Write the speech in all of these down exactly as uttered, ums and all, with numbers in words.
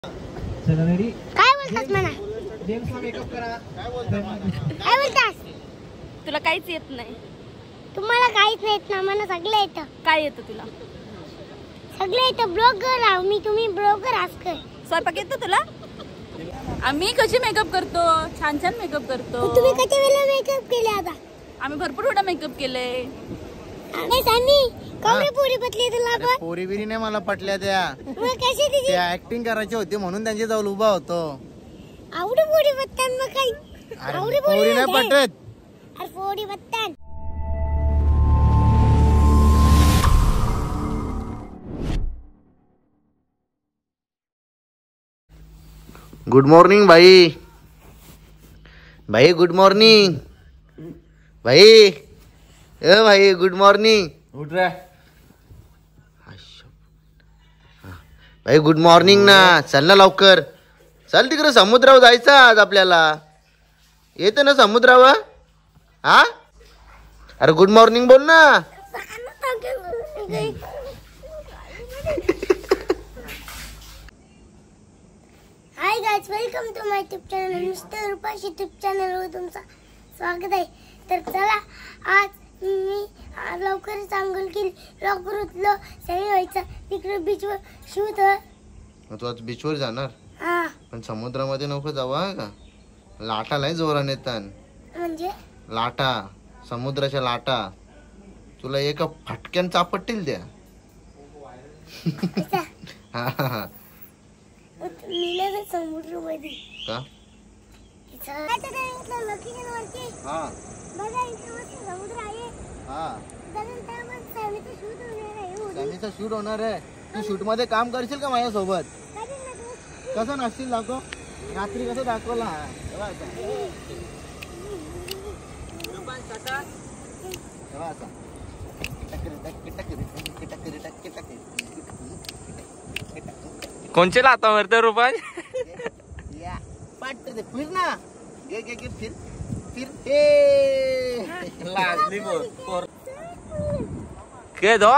चला रेडी. काय बोलतात म्हणा? जेम्सला मेकअप करा. काय बोलतास? तुला काहीच येत नाही. तुम्हाला काहीच नाही येत ना? मला सगळं येतं. काय येतं तुला? सगळं येतं. ब्लॉगर आहो मी. तुम्ही ब्लॉगर आजकाल. स्वयंपाक येतो तुला? आम्ही कशी मेकअप करतो? छान छान मेकअप करतो. तुम्ही किती वेळा मेकअप केले आता? आम्ही भरपूर वेळा मेकअप केले. नाही सानी कवरे पोरी पटली तुला पण? पोरी बिरी नाही मला पटल्या त्या. मग कशी तिची? त्या ऍक्टिंग करायची होती म्हणून त्यांच्या जवळ उभा होतो. आवडी पोरी पटतात मग काही? आवडी पोरी नाही पटत. अरे पोरी पटतात. गुड मॉर्निंग भाई. भाई गुड मॉर्निंग. भाई ए भाई गुड मॉर्निंग. उठ रे. भाई गुड मॉर्निंग ना. चल ना लवकर. चल तिकडे समुद्रावर जायचं आज आपल्याला. येते ना समुद्रावर? हा अरे गुड मॉर्निंग बोल ना. Hi guys, welcome to my YouTube channel. Mister Rupash YouTube चॅनलवर तुमचं स्वागत आहे. तर चला आज मी लवकरच आंघोळ केली, लवकर उठलो, सगळं व्हायचं. तिकडे बीचवर शूट. तू आज बीचवर जाणार? हा. पण समुद्रामध्ये नको जाऊ हा का? लाटा लय जोराने येतात. म्हणजे लाटा, समुद्राच्या लाटा तुला एका फटक्यान चापटतील त्या. हा हा हा. नीला समुद्र मध्ये का? हा. बघा इथे मस्त समुद्र आहे. हा. सॅमीचं शूट होणार आहे. सॅमीचं शूट होणार आहे. तू शूट मध्ये काम करशील का माझ्या सोबत? कसं नाचशील दाखव. रात्री कसं दाखवला. कोणचे लाता मारते रुपाय? फिर ना. घे घे घे फिर फिर. ए लागली बोल के दो.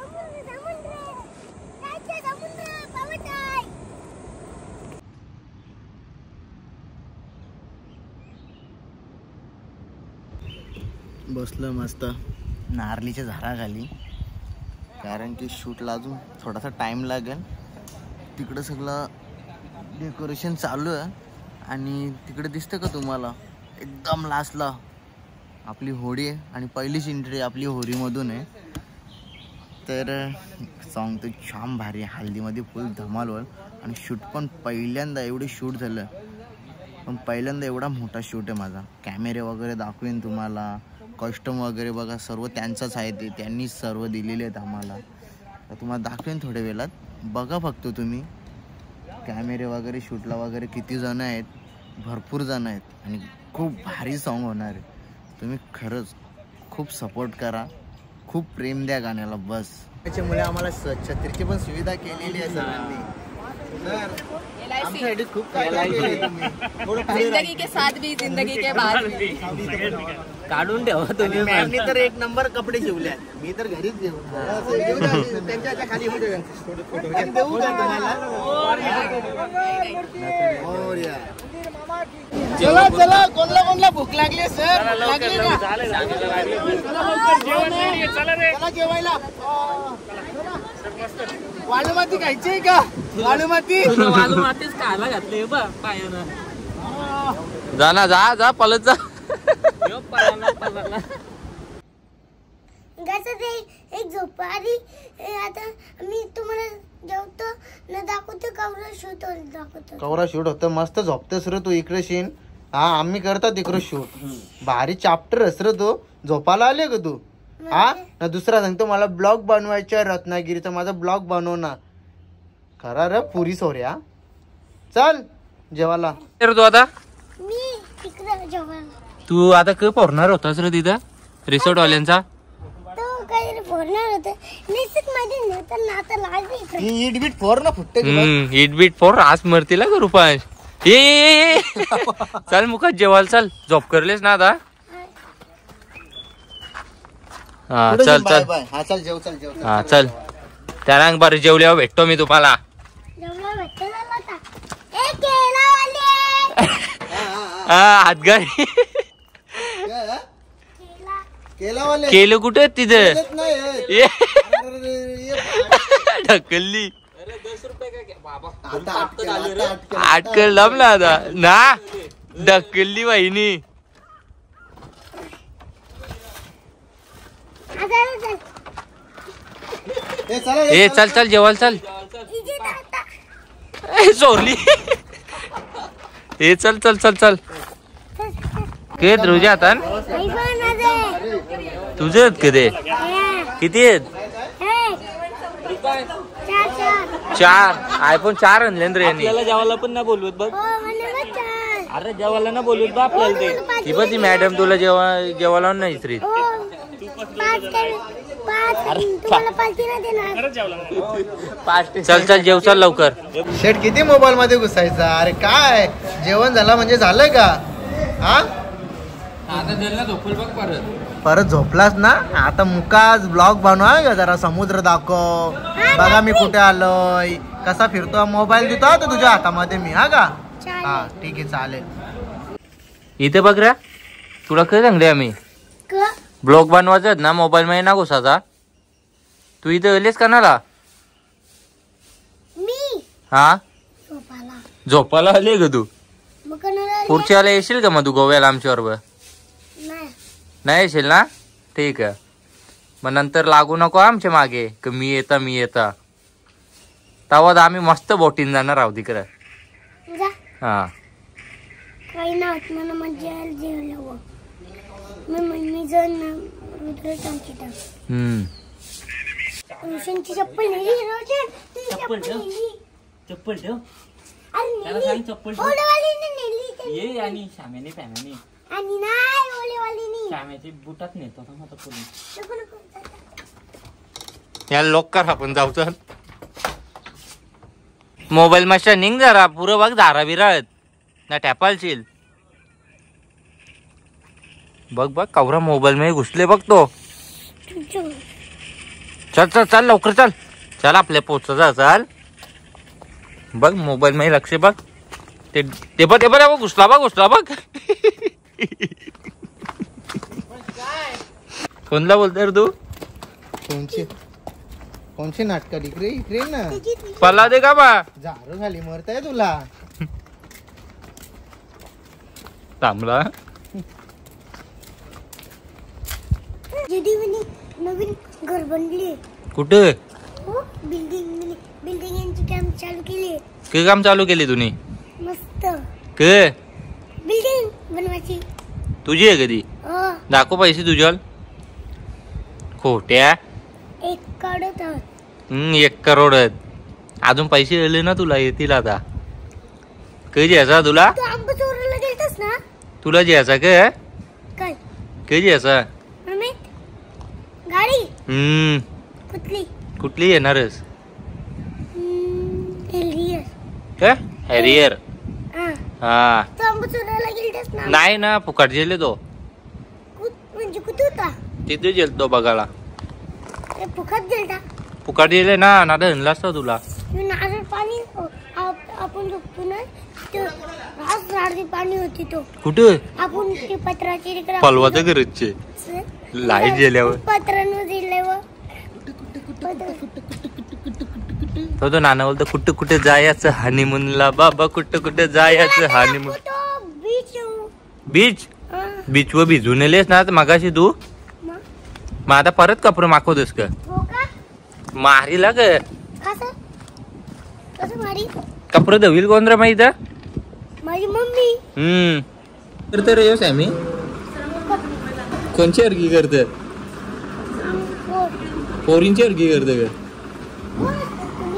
बसलं मस्त नारळीच्या झाडाखाली, कारण की शूटला अजून थोडासा टाइम लागेल. तिकडं सगळं डेकोरेशन चालू आहे. आणि तिकडे दिसतं का तुम्हाला एकदम लास्टला आपली होडी आहे. आणि पहिलीच एंट्री आपली होडीमधून आहे. तर सॉन्ग तर छान भारी आहे. हल्दीमध्ये फुल धमाल. आणि शूट पण पहिल्यांदा एवढे शूट झालं. पण पहिल्यांदा एवढा मोठा शूट आहे माझा. कॅमेरे वगैरे दाखवेन तुम्हाला. कस्टम वगैरे बघा सर्व त्यांचंच आहे. ते त्यांनीच सर्व दिलेले आहेत आम्हाला. तर तुम्हाला दाखवेन थोड्या वेळात. बघा फक्त तुम्ही कॅमेरे वगैरे शूटला वगैरे किती जण आहेत. भरपूर जण आहेत. आणि खूप भारी सॉन्ग होणार आहे. तुम्ही खरंच खूप सपोर्ट करा. खूप प्रेम द्या गाण्याला बस. त्याच्यामुळे आम्हाला छत्रीची पण सुविधा केलेली आहे सरांनी. खूप जिंदगी के साथ भी जिंदगी के बाद भी. काढून ठेवा तुम्ही. मॅमनी तर एक नंबर कपडे शिवले. मी तर घरीच घेऊ. त्यांच्या खाली देऊ का तुम्हाला? चला चला. कोणला कोणला भूक लागली सर? लागली का? चला जेवायला. वाळू माती खायची आहे का? वाळू माती. वाळू मातीच खायला घातले बा पायानं. जा ना जा जा पलत जा. एक झोप आली. आता मी तुम्हाला जेवतो न दाखवतो. कवरा शूट दाखवतो. कवरा शूट होतं. मस्त झोपतेस रे तू इकडे शीन. हा आम्ही करतात इकडे शूट. भारी चॅप्टर अस रे तू. झोपाला आले का तू? हा ना दुसरा सांगतो मला ब्लॉग बनवायचा रत्नागिरीचा. माझा ब्लॉग बनव ना. खरा रे पुरी सोर्या. चल जेवायला. तू आता मी तिकडे जेवायला. तू आता क पोरणार होतास रे तिथं रिसॉर्ट वाल्यांचा? तो काही फोडणार होतं. निश्चित मध्ये नव्हतं ना. आता लागली इट बीट फोर ना फुटते. इट बीट फोर आज मरतीला का रुपाय? ए चल मुखात जेवायला चल. झोप करलेस ना आता? हा चल चल. हा चल जेव चल जेव. हा चल. त्या रंग बरं जेवल्यावर भेटतो मी तुम्हाला. जेवला भेटतो ना आता. हा हातगाडी केला केलावाले केलं कुठे तिथं नाही ये, ढकलली आता अटकेल, आता अटकेल. आटकल लांबला आता ना ढकलली वाहिनी. आता चल. ए, चला, ए चल चल जेवायला चल. इथे आता. ए, चोरली. ए चल चल चल चल के तुझ्या हातान आयफोन माझे. तुझे आहेत का ते हे, किती आहेत? हे. चार चार. चार आयफोन चार आणले ना रे यांनी. जेवायला पण नाही बोलवत बघ. हो म्हणे बघ चार. अरे जेवायला ना बोलवत बा आपल्याला ते. ती बघ ती मॅडम तुला जेवा जेवायला नाही श्री. हो. पाच कर- पाच तुम्हाला पाचशे नाही देणार. चल चल जेव चल लवकर. शेट किती मोबाईल मध्ये घुसायचा? अरे काय जेवण झालं म्हणजे झालं का? हा परत झोपलास ना? आता मुकाच ब्लॉग बनवा ग, जरा समुद्र दाखव, बघा मी कुठे आलोय, कसा फिरतो. मोबाईल देतो आता तुझ्या हातामध्ये मी. हा का? हा ठीक आहे चालेल. इथे बघ रे तुला काय सांगले आम्ही क- ब्लॉग बनवायचं ना मोबाईल मध्ये ना घुसाचा. तू इथे आलेस का नाला? मी हा झोपाला. झोपायला आले ग तू? मग कोणाला आली? पुढच्या येशील का मग तू गोव्याला आमच्या बरोबर? नाही. नाही येशील ना? ठीक आहे मग नंतर लागू नको आमच्या मागे की मी येता मी येता. तेव्हा आम्ही मस्त बोटीन जाणार आहोत तिकडे. जा. हा काही नाही मला मजा आली जेवल्यावर. मी मम्मी जण रुद्र टाक. हम्म रोशनची चप्पल नेली. रोशन तुझी चप्पल चप्पल ठेव. नेली. चप्पल ठेव. अरे त्याला नेली. सांग चप्पल ठेव. ओलेवालीने नेली त्यांनी. ये आणि श्यामेने पॅमेने आणि नाही ओलेवालीने. श्यामेचे बुटात नेतो आता माझा पूर्ण. नको नको. या लोक कर आपण जाऊ तर. मोबाईल मास्टर निघ जरा पुरं बघ धारा बिराळत ना टॅपालशील. बघ बघ कवरा मोबाईल मध्ये घुसले बघ तो. चल चल चल लवकर चल. चल आपल्या पोचचा चाल. बघ मोबाईल मध्ये लक्ष बघ. ते ते बघ ते बघ घुसला बघ घुसला बघ. कोणला बोलतोय रे तू? कोणची कोणची नाटक इकडे इकडे ना. पल्ला दे का बा? झाडू खाली मरताय तुला. थांबला जेडीमध्ये नवीन घर बनले. कुठे? हो बिल्डिंग बिल्डिंग यांची काम चालू केली. काय काम चालू केली तुम्ही? मस्त के बिल्डिंग बनवायची. तुझी आहे कधी? हो दाखव पैसे तुझ्या. खोट्या. एक काढत आहोत. हम्म एक करोड आहेत. अजून पैसे आले ना तुला येतील आता. कधी यायचा तुला? तू आंबा चोरायला गेलतास ना? तुला यायचा काय? काय कधी यायचा? मम्मी गाडी हम्म कुठली? कुठली येणारच? हेलियर. काय हॅरियर? हा हा तू आंबा चोरायला गेलतास ना? नाही ना फुकट गेले तो. कुठ म्हणजे कुठे होता? तिथे गेलतो बघायला. ते फुकट गेलता. फुकट गेले ना नादा आणला असता तुला. ते नारळ पाणी आप- आपण झोपतो ना ते रास नारळी पाणी होती तो. कुठे? आपण ते पत्राची रिकडा पलवाचं गरजचे लाईट गेल्यावर पत्रांवर दिल्यावर तो तो नाना बोलतो कुठं कुठे जायचं हनीमूनला बाबा कुठं कुठे जायचं हनीमून. बीच बीच बीच वर भिजून येलेस ना मगाशी तू. मग आता परत कपडे मागवतोस का? हो का? मारीला ग कसं कसं मारी? कपडे धुईल कोण रे माहित? माझी मम्मी. हम्म करते रे सॅमी. कोणची अर्गी करते? हो. पोरींची अर्गी करते का? कोण असतात तुम्ही?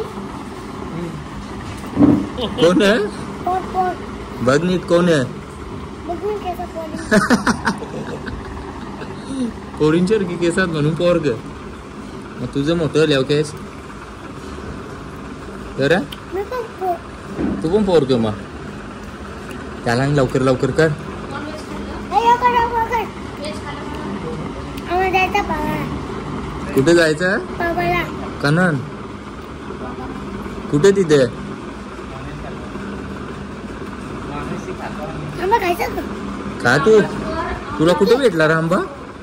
कोण आहे? पोर पोर बघ नीट कोण आहे? बघून कसं पोर. पोरींची अर्गी केसात म्हणून पोर ग. मग तुझं मोठं लेव केस बरं. मी पण पोर. तू पण पोर ग मग. त्याला लवकर लवकर कर. अय्यो करा बघा. आम्हाला जायचं पावाला. कुठे जायचं? पावाला. कनन कुठे तिथे? आंबा खायचा का? का तू तुला कुठे भेटला रे आंबा?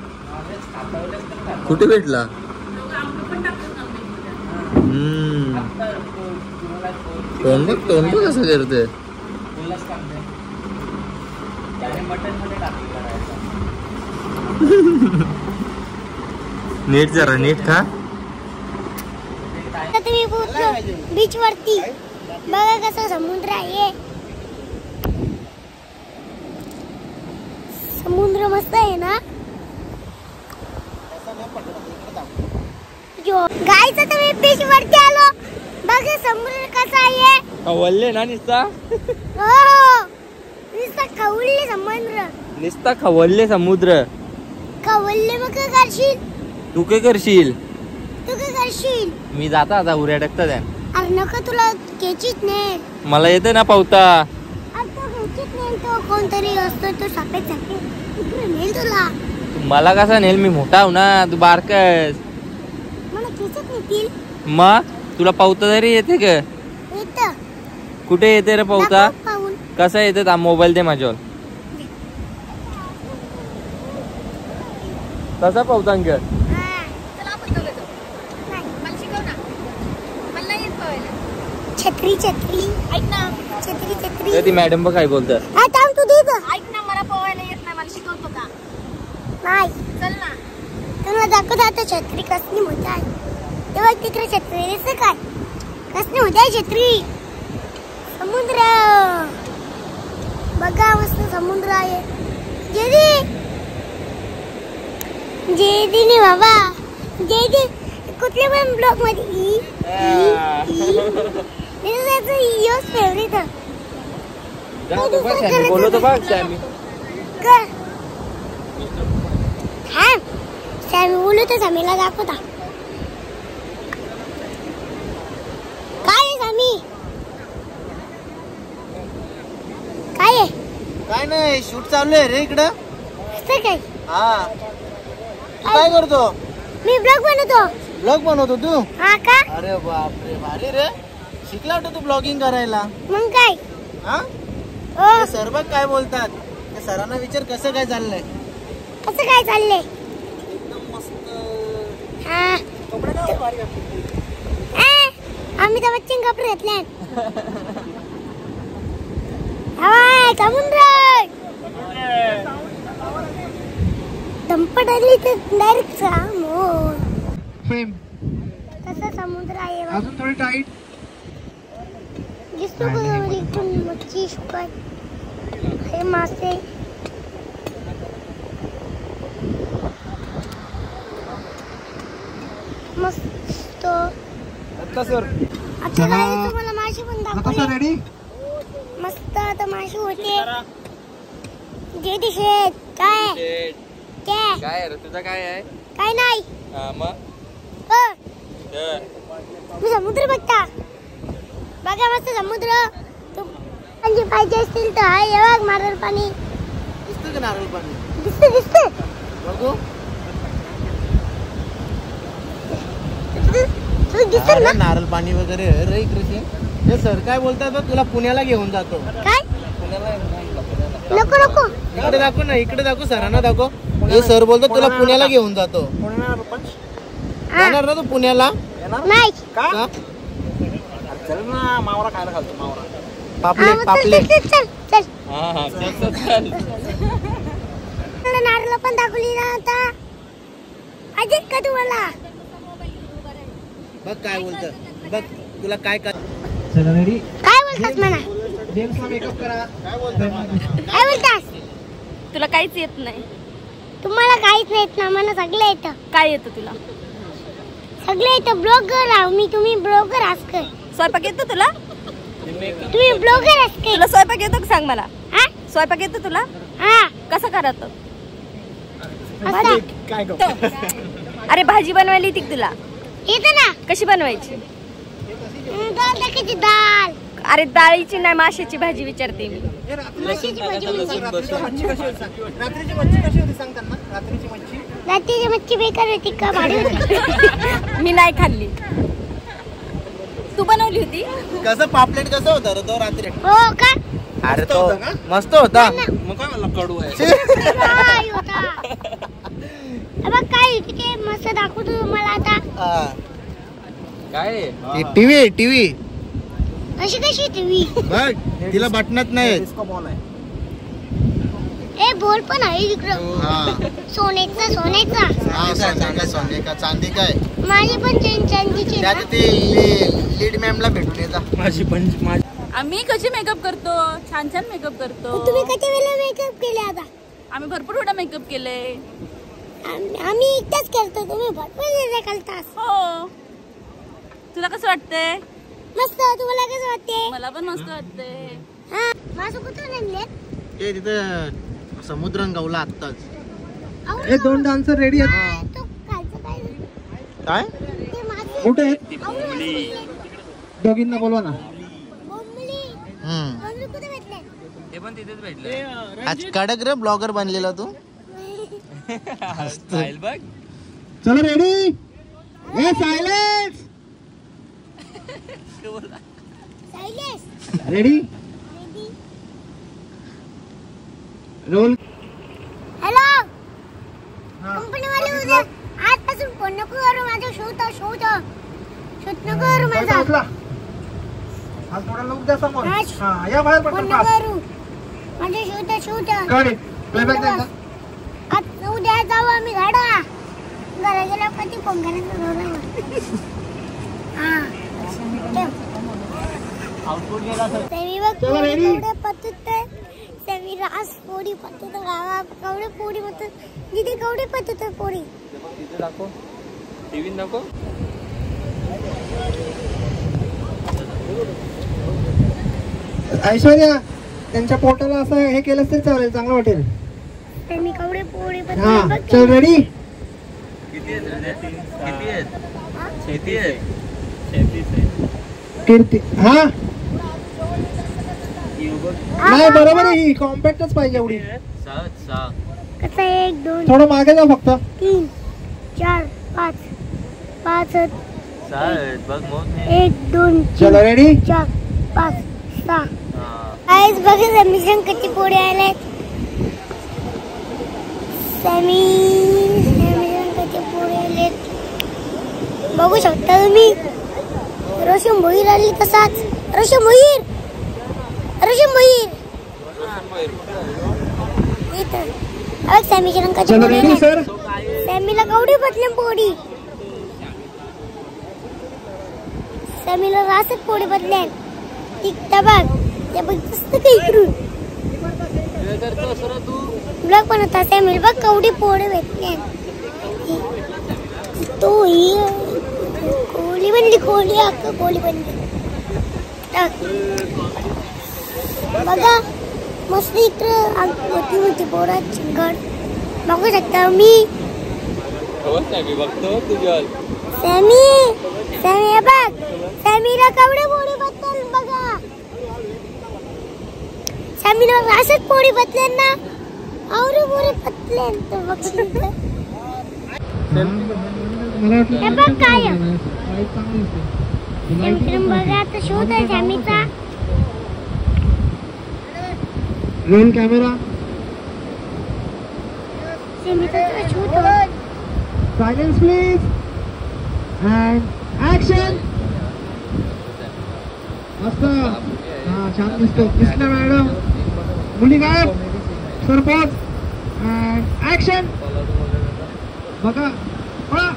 कुठे भेटला? हम्म तोंड बघ तोंड बघ कसं करते. नीट जरा नीट खा. आता तुम्ही पोहोचलो बीच वरती. बघा कसं समुद्र आहे. समुद्र मस्त आहे ना. गायचं तर मी बीच वरती आलो. बघा समुद्र कसा आहे. खवल्ले ना निस्ता. हो नुसता खवल्ले समुद्र. निस्ता खवल्ले समुद्र. खवल्ले मग काय करशील? तू काय करशील? तू काय करशील? मी जाता आता उऱ्या टाकता त्या. अरे नको तुला केचीच नाही. मला येते ना पावता. आता केचीच नाही तो कोणतरी असतो तो सफेद सफेद इकडे नेल तुला. मला कसा नेल मी मोठा हो ना तू बारकस. मला केचत नेतील. मग तुला पावता तरी येते का? येतं. कुठे येते रे पावता? दाखव पाहून. कसा येते मोबाईल दे माझ्यावर. कसा पावता अंक? हा. छत्री छत्री ऐक ना. छत्री छत्री ती मॅडम बघ काय बोलतात. हा थांब तू दे गं. ऐक ना मला पोहायला येत नाही मला शिकवतो का? नाही चल ना. तुला दाखवत आता छत्री कसली मोठी आहे. तेव्हा तिकडे छत्री दिसत काय कसली मोठी आहे छत्री. समुद्र बघा मस्त समुद्र आहे. जेदी जेदीने बाबा जेदी कुठल्या पण ब्लॉग मध्ये योच फेवरेट बोलतो बघ सॅमी. हा सॅमी बोलतो सॅमीला दाखवता. काय आहे सॅमी? काय आहे? काय नाही शूट चालू आहे रे इकडं. असं काय? हा तू काय करतो? मी ब्लॉग बनवतो. ब्लॉग बनवतो तू? हा का? अरे बापरे भारी रे. शिकला वाटतं तू ब्लॉगिंग करायला. मग काय? हा ओ सर बघ काय बोलतात. त्या सरांना विचार कसं काय चाललंय. कसं काय चाललंय? एकदम मस्त. हा कपडे काय भारी घातले. ए, आम्ही तर बच्चन कपडे घेतले. हवाय समुद्र धंपट आली तर डायरेक्ट समोर. कसा समुद्र आहे बघ. अजून थोडी टाईट. दिसतो का इकडून मच्छी शुकाय हे मासे. मस्त. आता सर आता काय तुम्हाला मासे पण दाखवले. रेडी. मस्त आता मासे होते. जे दिसेत काय काय काय रे तुझं काय आहे? काय नाही. हा मग अ, तर मी समुद्र बघता. बघा मस्त समुद्र. म्हणजे पाहिजे असतील तर हाय हे बघ नारळ पाणी. दिसतं का नारळ पाणी? दिसते दिसते. बघू. तुला दिसत अरे ना नारळ पाणी वगैरे रे इकडे. हे सर काय बोलतात बघ तुला पुण्याला घेऊन जातो. काय? पुण्याला नको नको. इकडे दाखव ना इकडे दाखव सरांना दाखव. हे सर बोलतो तुला पुण्याला घेऊन जातो. हा, जाणार ना तू पुण्याला? नाही. का? चल ना मावरा खायला घालतो मावरा. हा, पापलेट मग चल, पापलेट. चल चल चल. हा हा चल चल चल. तुला नारळ पण दाखवली ना आता. अजित का तुम्हाला? बघ काय बोलत. बघ तुला काय काय काय बोलतास म्हणा? मेकअप करा. काय बोलतात? काय बोलतास? तुला काहीच येत नाही. तुम्हाला काहीच नाही येत ना. मला सगळं येतं. काय येतं तुला? सगळं येतं. ब्लॉगर आहो मी. तुम्ही ब्लॉगर आसकर. स्वयंपाक येतो तुला? तुम्ही ब्लॉगर आसकर. तुला स्वयंपाक येतो का सांग मला? हा स्वयंपाक येतो तुला? हा कसं करत? असं काय अरे भाजी बनवायला येते का तुला? येतं ना. कशी बनवायची? हम्म, डाळ टाकायची डाळ. अरे डाळीची नाही माशाची भाजी विचारते मी. माशाची भाजी म्हणजे रात्रीची मच्छी कशी होती सांग त्यांना. रात्रीची मच्छी रात्रीची मच्छी बेकार होती का भारी होती? मी नाही खाल्ली. तू बनवली होती? कसं पापलेट कसं होतं रे तो रात्री. हो का? अरे तो मस्त होता. मग काय म्हणला कडू आहे. काय होता? हे बघ काय किती मस्त दाखवतो तुम्हाला आता. काय टीव्ही टीव्ही अशी कशी टीव्ही? बघ तिला बटनच नाही. डिस्को बॉल आहे. ए बोल पण आहे इकडं. हा सोन्याचा सोन्याचा. चांगला सोने का चांदी काय. माझी पण चेन चांदीची ना. त्यात ते लीड मॅमला भेटून येता. माझी पण माझी आम्ही कशी मेकअप करतो, छान छान मेकअप करतो. तुम्ही किती वेळा मेकअप केले आता? आम्ही भरपूर वेळा मेकअप केले. आम- आम्ही एकटाच करतो, तुम्ही भरपूर वेळा करतास. हो. तुला कसं वाटतंय? मस्त. तुम्हाला कसं वाटते? मला पण मस्त वाटतंय. हा माझं कुठून आणले? ते तिथं समुद्र गवला आत्ताच. हे दोन डान्सर रेडी तो खायचं काय? काय ते माझे कुठे आहेत? बोंबली. दोघींना बोलवा ना. हम्म बोंबली कुठे भेटले? ते पण तिथेच भेटलं. आज कडक रे ब्लॉगर बनलेला तू. स्टाईल बघ. चलो रेडी. ए silence. Silence. Ready roll. Hello company वाले उद्या आजपासून फोन नको करू. माझं शूट शूट शूट नको करू माझा. आज थोडा लोक द्या समोर. आज हा या बाहेर फोन पटकन नको पास. करू. माझं शूट शूट गाडी प्लेबॅक द्या. आज उद्या जाऊ आम्ही गाडा. घरा गेल्या कधी फोन करायचं. हा आउटपुट गेला सर. सेमी बघ चला, ready? कवडे पतत सेमी रास पोडी पतत गावा कवडे पोडी मत जिथे कवडे पतत पोडी. तिथे दाखव. टीव्ही नको. ऐश्वर्या त्यांच्या पोटाला असं हे केलं तरी चालेल, चांगलं वाटेल. सेमी कवडे पोडी हा पतत चल रेडी. किती आहेत? किती आहेत? शेती आहेत. कीर्ती. हा नाही बरोबर आहे. ही कॉम्पॅक्टच पाहिजे एवढी. सहा सहा. कसा एक दोन थोडं मागे जा फक्त. तीन चार पाच पाच सहा आहेत बघ मग. एक दोन चला रेडी. चार पाच सहा. हा. आज बघा सेमी शंकरची पोळी आले. सेमी सेमी शंकरची पोळी आले बघू शकता तुम्ही. रोशन भोईर आली तसाच. रोशन भोईर रोशन भोईर इथं. अरे सेमी शंकरची चला पोळी रेडी आले. सर. सेमीला कवडी बदले पोळी. सेमीला रासत पोळी बदले. टिकता बघ ते बघ कसं काही करू. ब्लॉग पण होता सेमील बघ कवडी पोळी भेटले. तो ही कोळी बनली कोळी अक्का कोळी बनली. टाक बघा मस्त इकडं मोठी मोठी पोळाची घर बघू शकता मी. बघतो तुझ्या. सेमी सेमी हे बघ सेमीला कवडे पोळी बदल बघा. सेमीला रासत पोळी बदले ना. आवरे पोळी बदले तर बघ. हे बघ काय बघा आता शोध आहे सेमीचा. Roll camera. सेमीचा शोध आहे. Silence please and action. मस्त. हा छान दिसतो. दिसलं मॅडम. मुली काय सरपंच अँड ऍक्शन. बघा पळा.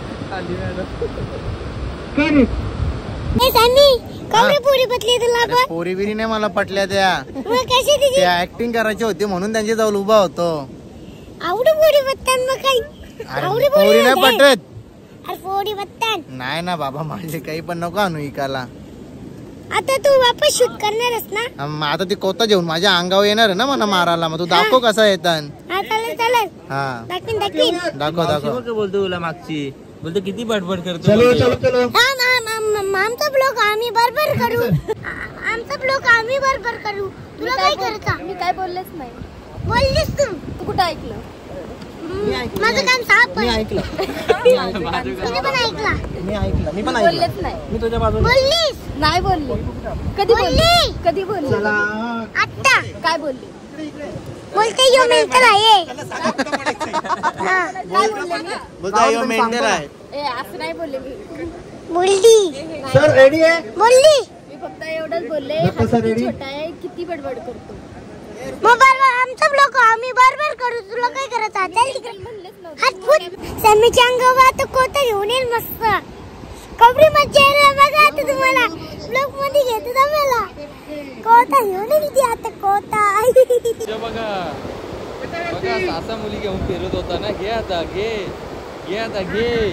करेक्ट. ए सेमी कवडे पोळी बदली तुला पण. पोरी बिरी नाही मला पटल्या त्या. मग कशी तिची त्या ऍक्टिंग करायची होती म्हणून त्यांची जवळ उभा होतो. आवडी पोळी बदतात मग काही. अरे आवडी पोरी नाही बदतात. पटत. अरे पोळी बदतात. नाही ना बाबा माझे काही पण नको आणू इकाला. आता तू वापस शूट करणारस ना. अम, आता ती कोता जेवून माझ्या अंगावर येणार आहे ना मला मारायला. मग तू दाखव कसा येतात. हा चालेल चालेल हा दाखवीन दाखवीन. दाखव दाखव. बोलतो तुला मागची. बोलतो किती बडबड करतो. चलो चलो चलो. आम आम आम आमचा ब्लॉग आम्ही बरोबर करू. आ- आमचा ब्लॉग आम्ही बरोबर करू. तुला काय करायचा? मी काय बोललेच नाही. बोललीस तू. तू कुठं ऐकलं? हम्म, माझं काम साफ मी आहे. ऐकलं. तुम्ही पण ऐकला. मी ऐकलं. मी पण मी ऐकलं. बोललेच नाही. मी तुझ्या बाजूने. बोललीस नाही बोलले. कधी बोलले? बोलली. कधी बोलले? चला आत्ता काय बोलली? बोलते यो मेंटल आहे. हा. काय बोलले मी? बोलता यो मेंढर आहे. ए असं नाही बोलले मी. बोलली सर रेडी आहे. बोलली मी फक्त एवढंच बोलले. नको सर, हा किती ready? छोटा आहे, किती बडबड करतो. मग बरोबर आमचं ब्लॉक आम्ही बरोबर करू. तुला काय करायचं आता? म्हणलेच नव्हते. हात फुट समीच्या अंगावर आता कोता घेऊन येईल मस्त. कबरी मज्जा यायला बघा आता तुम्हाला. ब्लॉक मध्ये घेतो तुम्हाला. कोता घेऊन येईल ती आता कोता. बघा बघा सासा मुली घेऊन फिरत होता ना. घे आता घे घे आता घे.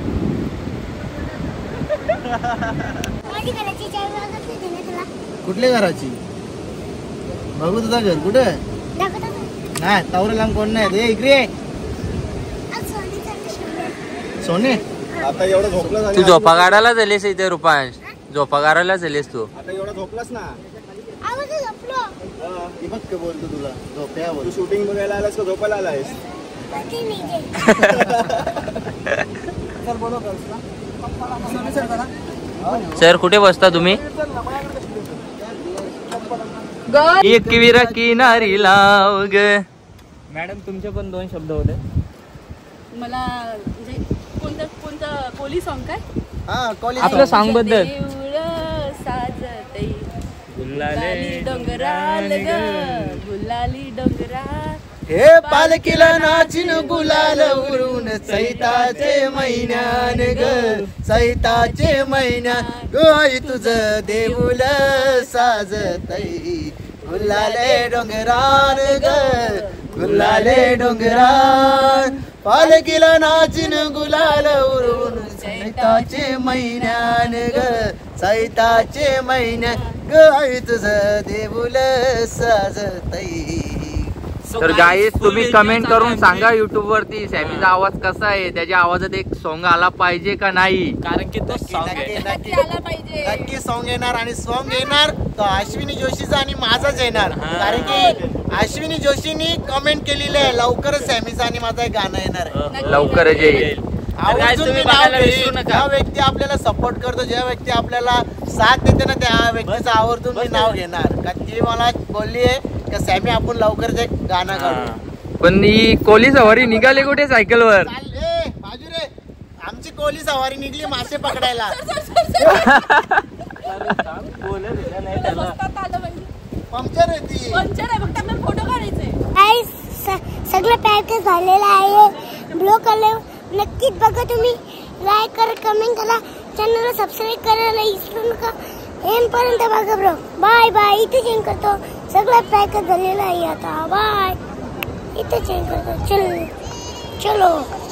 माझी घराची चावी वाजत नाही ना तुला. कुठल्या घराची? बघू तुझा घर कुठे? दाखवतो का? नाही तावरे लांब कोण नाही. ए इकडे ये. आज सोनीचा विषय. सोने आता एवढं झोपलं तू झोपा काढायला झालीस इथे रुपांश. झोपा काढायला झालीस तू. आता एवढं झोपलास ना. आवाज झोपलो. ती बघ का बोलतो तुला झोप्या तू बोल. शूटिंग बघायला आलास का झोपायला आलायस? बाकी नाही जे. सर कुठे बसता तुम्ही? एक विरा किनारी लाव ग. मॅडम तुमचे पण दोन शब्द होते. मला म्हणजे कोणतं कोणतं कोली सॉन्ग काय? हा कॉलेज आपलं सॉन्ग बद्दल. देऊळ साजतई गुलाली डोंगराल ग गुलाली डोंगराल. हे पालखीला नाचिन गुलाल उरून चैताचे महिन्यान ग चैताचे महिन्यान ग आई तुझं देऊल साजतई गुलाले डोंगरान ग गुलाले डोंगरान पालखीला नाचिन गुलाल उरून चैताचे महिन्यान ग चैताचे महिन्यान ग आई तुझं देऊल साजतई. तर गाईस तुम्ही कमेंट करून सांगा युट्यूब वरती सॅमीचा आवाज कसा आहे. त्याच्या आवाजात एक सॉन्ग आला पाहिजे का नाही. कारण की तो सॉन्ग आहे. नक्की आला पाहिजे. नक्की सॉन्ग येणार आणि सॉन्ग येणार तो अश्विनी जोशीचा आणि माझाच येणार. कारण की अश्विनी जोशीनी कमेंट केलेली आहे लवकरच सॅमीचा आणि माझं एक गाणं येणार आहे. लवकरच येईल. आवर्जून मी नाव घेईन. ज्या व्यक्ती आपल्याला सपोर्ट करतो ज्या व्यक्ती आपल्याला साथ देते ना त्या व्यक्तीचं आवर्जून मी नाव घेणार. कारण ती मला बोलली आहे का सॅमी आपण लवकरच एक गाणं काढू. पण ही कोली सवारी निघाली कुठे सायकलवर. चाल ए बाजू रे. आमची कोली सवारी निघली मासे पकडायला. रस्त्यात आलं पाहिजे. पंक्चर आहे ती. पंचर आहे फक्त आपल्याला फोटो काढायचे. गाईस स- सगळं पॅक झालेलं आहे. ब्लॉग आले नक्कीच बघा तुम्ही. लाईक करा कमेंट करा चॅनलला सबस्क्राईब करायला विसरू नका. एंडपर्यंत बघा ब्रो. Bye bye. इथे चेंज करतो. सगळं पॅक झालेलं आहे आता. बाय. इथे चेंज करतो. चल चलो.